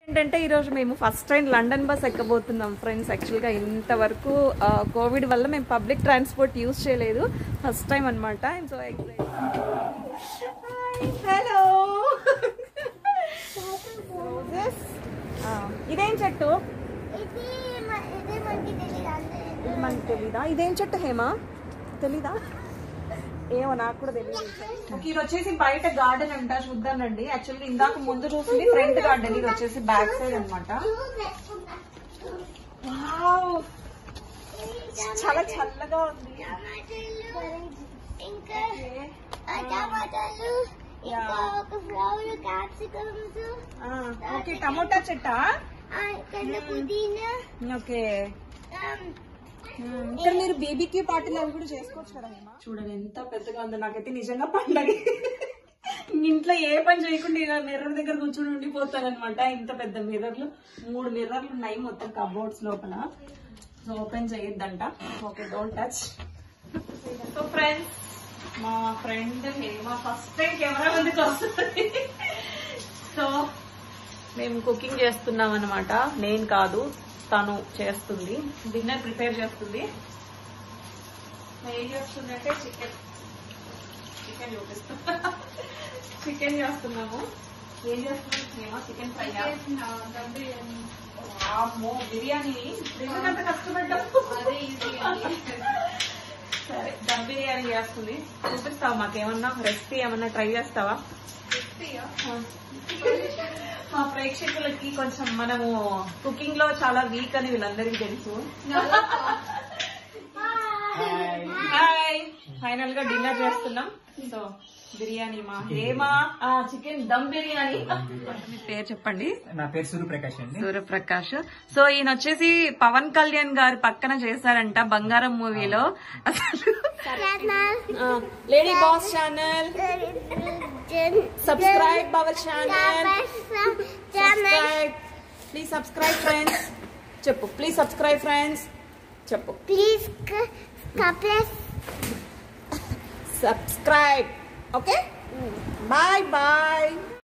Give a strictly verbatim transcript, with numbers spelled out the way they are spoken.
ఏంటంటే ఈరోజు మేము ఫస్ట్ టైం లండన్ బస్ ఎక్కబోతున్నాం ఫ్రెండ్స్. యాక్చువల్గా ఇంతవరకు కోవిడ్ వల్ల మేము పబ్లిక్ ట్రాన్స్పోర్ట్ యూజ్ చేయలేదు, ఫస్ట్ టైం అనమాట. So excite. హలో, ఇదేం చెట్టు? మనకి తెలీదా ఇదేం చెట్టు? హేమా తెలీదా? ఏమో నాకు కూడా తెలియదు. ఇది వచ్చేసి బయట గార్డెన్ అంట, చూద్దానండి. యాక్చువల్లీ ఇందాక ముందు చూసింది ఫ్రంట్ గార్డెన్, ఇది వచ్చేసి బ్యాక్ సైడ్ అనమాట. చాలా చల్లగా ఉంది. Okay, tomato చెట్టా? ఓకే, ఇక్కడ మీరు బేబీకి పార్టీలు అవి కూడా చేసుకోవచ్చు కదా. చూడండి ఎంత పెద్దగా ఉందో, నాకైతే నిజంగా పండగ. ఇంట్లో ఏ పని చేయకుండా ఇలా మిర్రర్ దగ్గర కూర్చొని ఉండిపోతాను అనమాట. ఇంత పెద్ద మిర్రర్లు, మూడు మిర్రర్లు ఉన్నాయి మొత్తం కబోర్డ్స్ లోపల. సో ఓపెన్ చేయొద్దంట. Okay, don't touch. So friends, మా friend Hema first time camera ముందుకు వస్తుంది. సో మేము కుకింగ్ చేస్తున్నాం అనమాట. నేను కాదు, తను చేస్తుంది. డిన్నర్ ప్రిపేర్ చేస్తుంది. ఏం చేస్తుంది అంటే చికెన్ చికెన్ చూపిస్తా. చికెన్ చేస్తున్నాము. ఏం చేస్తున్నాము? Chicken fry. అమ్మో, బిర్యానీ ఎందుకంత కష్టపడ్డాము. సరే, దమ్ బిర్యానీ చేస్తుంది. చూపిస్తావా? మాకేమన్నా రెసిపీ ఏమన్నా ట్రై చేస్తావా? మా ప్రేక్షకులకి కొంచెం మనము కుకింగ్ లో చాలా వీక్ అని వీళ్ళందరికీ తెలుసు. హాయ్, ఫైనల్ గా డిన్నర్ చేస్తున్నాం. సో బిర్యానీ మా హేమా, చికెన్ దమ్ బిర్యానీ. మీ పేరు చెప్పండి. నా పేరు సూర్యప్రకాష్ అండి. సూర్యప్రకాష్. సో ఈయన వచ్చేసి పవన్ కళ్యాణ్ గారి పక్కన చేశారంట బంగారం మూవీలో. అసలు lady boss channel, subscribe our channel, subscribe please, subscribe friends. చెప్పు ప్లీజ్, సబ్స్క్రైబ్ ఫ్రెండ్స్ చెప్పు please, subscribe. Okay, bye bye.